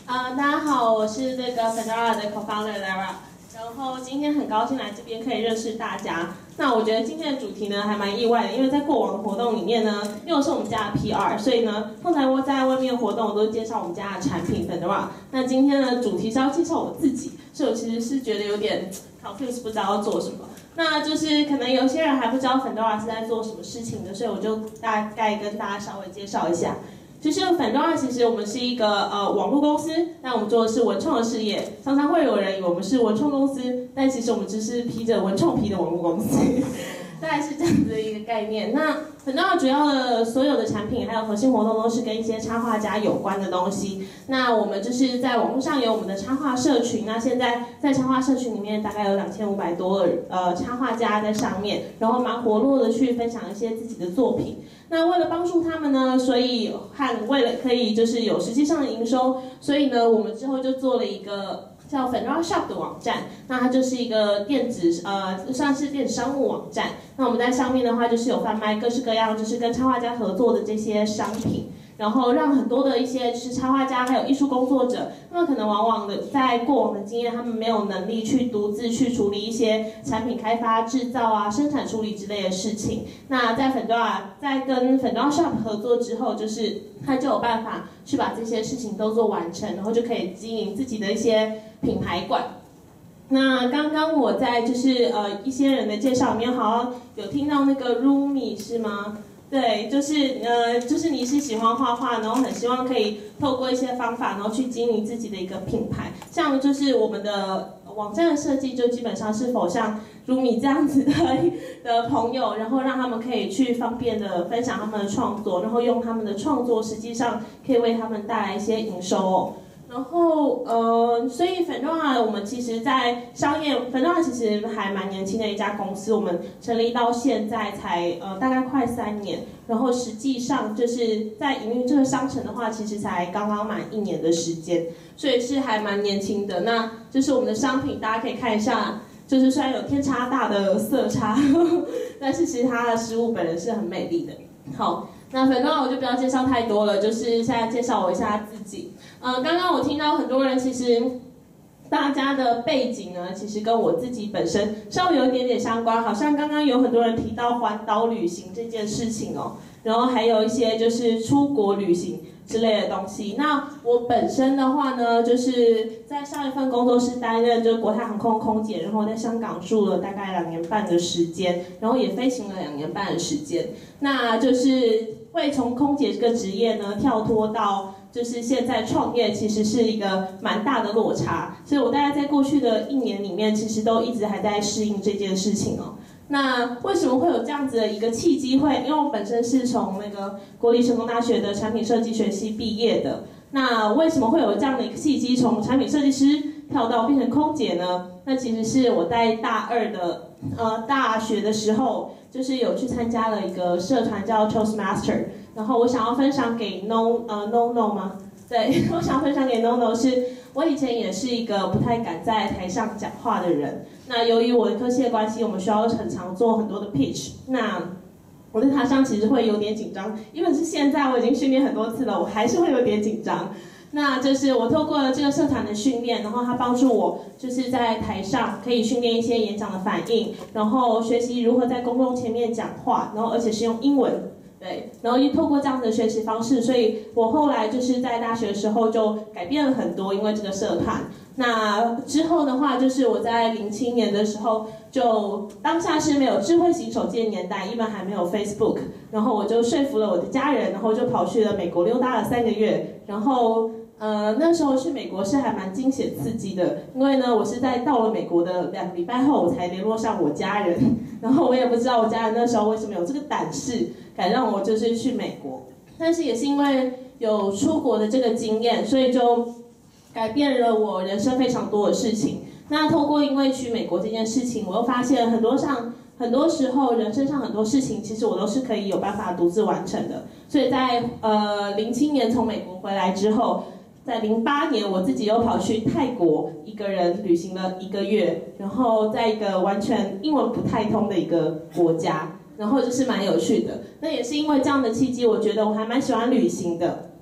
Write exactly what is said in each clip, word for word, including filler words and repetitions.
呃，大家好，我是这个 Fendora 的 co-founder Lara， 然后今天很高兴来这边可以认识大家。那我觉得今天的主题呢还蛮意外的，因为在过往的活动里面呢，因为我是我们家的 P R， 所以呢，通常我在外面活动我都介绍我们家的产品 Fendora。那今天的主题是要介绍我自己，所以我其实是觉得有点 confused， 不知道要做什么。那就是可能有些人还不知道 Fendora 是在做什么事情的，所以我就大概跟大家稍微介绍一下。就是 Fendora 其实我们是一个呃网络公司，那我们做的是文创的事业，常常会有人以为我们是文创公司，但其实我们只是披着文创皮的网络公司，大概是这样子的一个概念。那 Fendora 主要的所有的产品还有核心活动都是跟一些插画家有关的东西。那我们就是在网络上有我们的插画社群，那现在在插画社群里面大概有两千五百多个呃插画家在上面，然后蛮活络的去分享一些自己的作品。那为了帮助他们呢，所以和为了可以就是有实际上的营收，所以呢，我们之后就做了一个叫 Fendora Shop 的网站。那它就是一个电子呃算是电子商务网站。那我们在上面的话，就是有贩卖各式各样就是跟插画家合作的这些商品。然后让很多的一些就是插画家还有艺术工作者，他们可能往往的在过往的经验，他们没有能力去独自去处理一些产品开发、制造啊、生产处理之类的事情。那在 Fendora 在跟 Fendora Shop 合作之后，就是他就有办法去把这些事情都做完成，然后就可以经营自己的一些品牌馆。那刚刚我在就是呃一些人的介绍里面，好像有听到那个 Rumi 是吗？对，就是呃，就是你是喜欢画画，然后很希望可以透过一些方法，然后去经营自己的一个品牌。像就是我们的网站的设计，就基本上是否像如你这样子的的朋友，然后让他们可以去方便的分享他们的创作，然后用他们的创作，实际上可以为他们带来一些营收哦。然后呃，所以 Fendora 我们其实在商业 Fendora 其实还蛮年轻的一家公司，我们成立到现在才呃大概快三年，然后实际上就是在营运这个商城的话，其实才刚刚满一年的时间，所以是还蛮年轻的。那就是我们的商品，大家可以看一下，就是虽然有天差大的色差，呵呵但是其实它的食物本人是很美丽的。好。那 Fendora 我就不要介绍太多了，就是现在介绍我一下自己。呃，刚刚我听到很多人其实大家的背景呢，其实跟我自己本身稍微有一点点相关，好像刚刚有很多人提到环岛旅行这件事情哦，然后还有一些就是出国旅行之类的东西。那我本身的话呢，就是在上一份工作是担任就是国泰航空空姐，然后在香港住了大概两年半的时间，然后也飞行了两年半的时间。那就是会从空姐这个职业呢跳脱到就是现在创业，其实是一个蛮大的落差。所以我大概在过去的一年里面，其实都一直还在适应这件事情哦。那为什么会有这样子的一个契机会？因为我本身是从那个国立成功大学的产品设计学系毕业的。那为什么会有这样的一个契机，从产品设计师跳到变成空姐呢？那其实是我在大二的呃大学的时候，就是有去参加了一个社团叫 Toastmaster， 然后我想要分享给 No 呃 No No 吗？对，我想要分享给 No No 是，我以前也是一个不太敢在台上讲话的人。那由于我的科系的关系，我们需要很常做很多的 pitch。那我在台上其实会有点紧张，因为是现在我已经训练很多次了，我还是会有点紧张。那就是我透过了这个社团的训练，然后它帮助我就是在台上可以训练一些演讲的反应，然后学习如何在公众前面讲话，然后而且是用英文。对，然后又透过这样的学习方式，所以我后来就是在大学的时候就改变了很多，因为这个社团。那之后的话，就是我在零七年的时候，就当下是没有智慧型手机的年代，一般还没有 Facebook， 然后我就说服了我的家人，然后就跑去了美国溜达了三个月，然后。呃，那时候去美国是还蛮惊险刺激的，因为呢，我是在到了美国的两个礼拜后，我才联络上我家人，然后我也不知道我家人那时候为什么有这个胆识，敢让我就是去美国，但是也是因为有出国的这个经验，所以就改变了我人生非常多的事情。那透过因为去美国这件事情，我又发现很多上很多时候人生上很多事情，其实我都是可以有办法独自完成的。所以在呃零七年从美国回来之后。在零八年，我自己又跑去泰国一个人旅行了一个月，然后在一个完全英文不太通的一个国家，然后就是蛮有趣的。那也是因为这样的契机，我觉得我还蛮喜欢旅行的。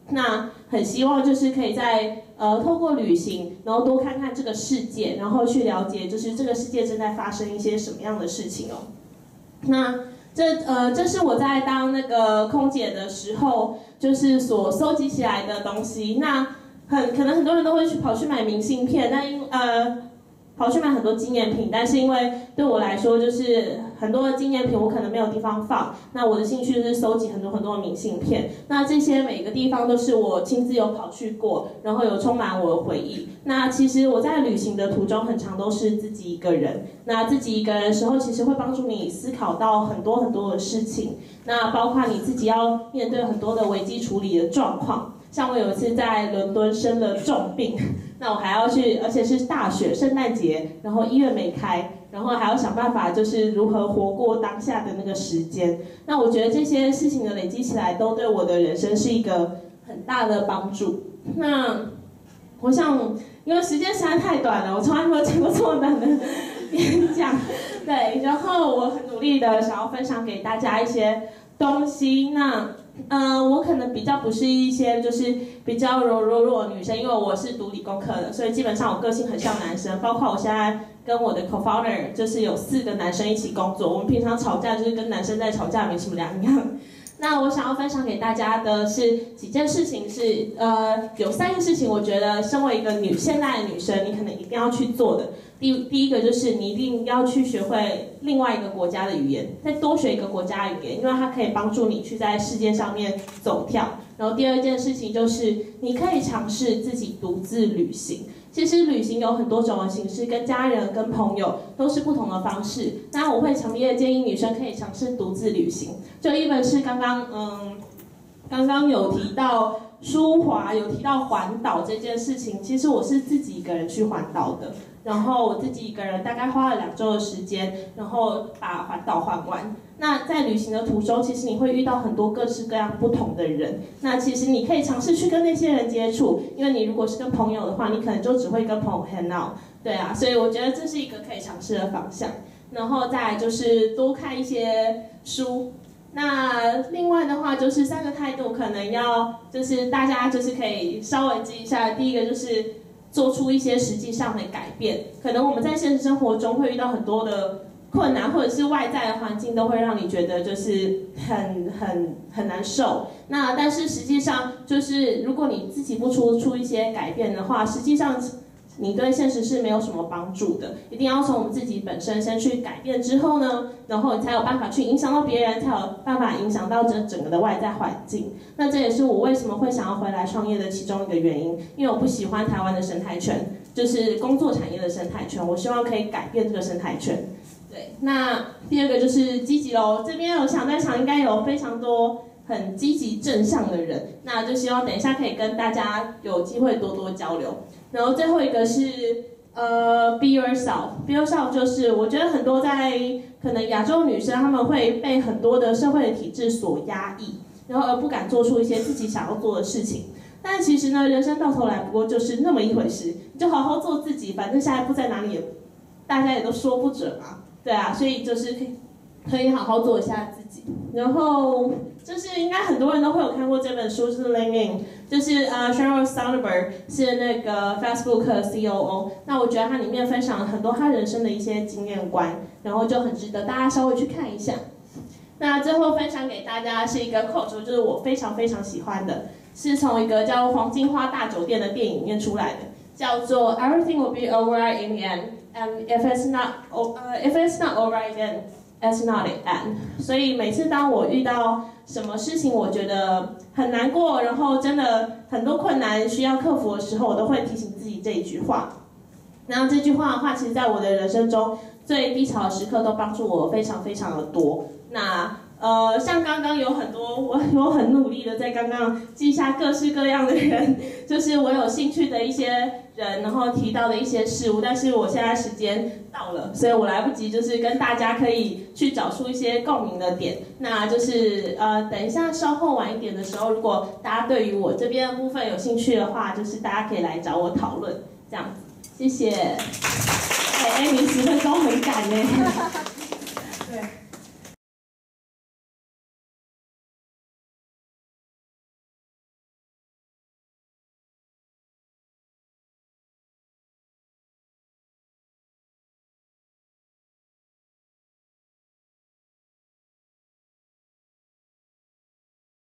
那很希望就是可以在呃透过旅行，然后多看看这个世界，然后去了解就是这个世界正在发生一些什么样的事情哦。那这呃这是我在当那个空姐的时候，就是所收集起来的东西。那很可能很多人都会去跑去买明信片，那因呃。跑去买很多纪念品，但是因为对我来说，就是很多的纪念品我可能没有地方放。那我的兴趣就是收集很多很多的明信片。那这些每个地方都是我亲自有跑去过，然后有充满我的回忆。那其实我在旅行的途中，很常都是自己一个人。那自己一个人的时候，其实会帮助你思考到很多很多的事情。那包括你自己要面对很多的危机处理的状况。像我有一次在伦敦生了重病。那我还要去，而且是大雪、圣诞节，然后医院没开，然后还要想办法，就是如何活过当下的那个时间。那我觉得这些事情的累积起来，都对我的人生是一个很大的帮助。那我想，因为时间实在太短了，我从来没有讲过这么短的演讲，对，然后我很努力的想要分享给大家一些东西。那。呃，我可能比较不是一些就是比较柔柔弱的女生，因为我是读理工科的，所以基本上我个性很像男生。包括我现在跟我的 co-founder 就是有四个男生一起工作，我们平常吵架就是跟男生在吵架没什么两样。那我想要分享给大家的是几件事情是，呃，有三个事情，我觉得身为一个女现代的女生，你可能一定要去做的。第第一个就是你一定要去学会另外一个国家的语言，再多学一个国家语言，因为它可以帮助你去在世界上面走跳。然后第二件事情就是你可以尝试自己独自旅行。其实旅行有很多种的形式，跟家人、跟朋友都是不同的方式。那我会强烈建议女生可以尝试独自旅行。就一本是刚刚嗯，刚刚有提到舒华，有提到环岛这件事情，其实我是自己一个人去环岛的。然后我自己一个人大概花了两周的时间，然后把环岛环完。那在旅行的途中，其实你会遇到很多各式各样不同的人。那其实你可以尝试去跟那些人接触，因为你如果是跟朋友的话，你可能就只会跟朋友 hang out。对啊，所以我觉得这是一个可以尝试的方向。然后再来就是多看一些书。那另外的话就是三个态度，可能要就是大家就是可以稍微记一下。第一个就是做出一些实际上的改变，可能我们在现实生活中会遇到很多的困难，或者是外在的环境都会让你觉得就是很很很难受。那但是实际上就是如果你自己不出出一些改变的话，实际上你对现实是没有什么帮助的。一定要从我们自己本身先去改变之后呢，然后你才有办法去影响到别人，才有办法影响到整整个的外在环境。那这也是我为什么会想要回来创业的其中一个原因，因为我不喜欢台湾的生态圈，就是工作产业的生态圈，我希望可以改变这个生态圈。对，那第二个就是积极喽，这边我想在场应该有非常多很积极正向的人，那就希望等一下可以跟大家有机会多多交流。然后最后一个是呃 be yourself，be yourself 就是我觉得很多在可能亚洲女生她们会被很多的社会的体制所压抑，然后而不敢做出一些自己想要做的事情。但其实呢，人生到头来不过就是那么一回事，你就好好做自己，反正下一步在哪里，大家也都说不准嘛。对啊，所以就是可以可以好好做一下自己。然后就是应该很多人都会有看过这本书，是 Lean In， 就是呃 Sheryl Sandberg 是那个 Facebook 的 C O O。那我觉得它里面分享了很多他人生的一些经验观，然后就很值得大家稍微去看一下。那最后分享给大家是一个 quote， 就是我非常非常喜欢的，是从一个叫《黄金花大酒店》的电影里面出来的，叫做 Everything will be alright in the end, and if it's not, uh, if it's not alright then it's not the end。所以每次当我遇到什么事情，我觉得很难过，然后真的很多困难需要克服的时候，我都会提醒自己这一句话。然后这句话的话，其实在我的人生中最低潮的时刻都帮助我非常非常的多。那呃，像刚刚有很多，我有很努力的在刚刚记下各式各样的人，就是我有兴趣的一些人，然后提到的一些事物，但是我现在时间到了，所以我来不及就是跟大家可以去找出一些共鸣的点。那就是呃，等一下稍后晚一点的时候，如果大家对于我这边的部分有兴趣的话，就是大家可以来找我讨论，这样子，谢谢。哎，艾米十分钟很赶呢。